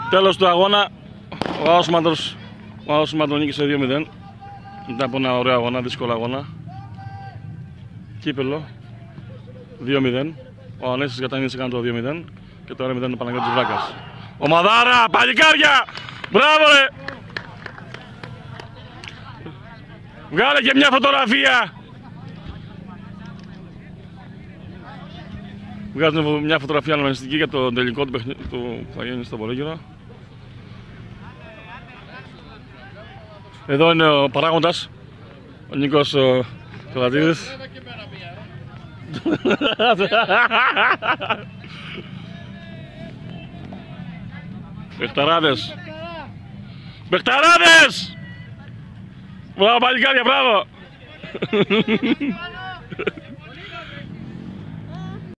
Τέλος του αγώνα, ο Άοσμαντος νίκησε 2-0 μετά από ένα ωραίο αγώνα, δύσκολο αγώνα. Κύπελλο 2-0. Ο Ανέστης Κατανίδης έκανε το 2-0 και το 1-0 ο Παναγιώτης Βράκας. Ομαδάρα, παλικάρια! Μπράβο ρε! Βγάλε και μια φωτογραφία! Βγάζουμε μια φωτογραφία αναμενιστική για το τελικό του παιχνιδιού που θα γίνει στο Βολόγυρο. Εδώ είναι ο παράγοντας, ο Νίκος Κολατίδης. Μπεχταράδες! Μπεχταράδες! Μπράβο παλικάρια, μπράβο!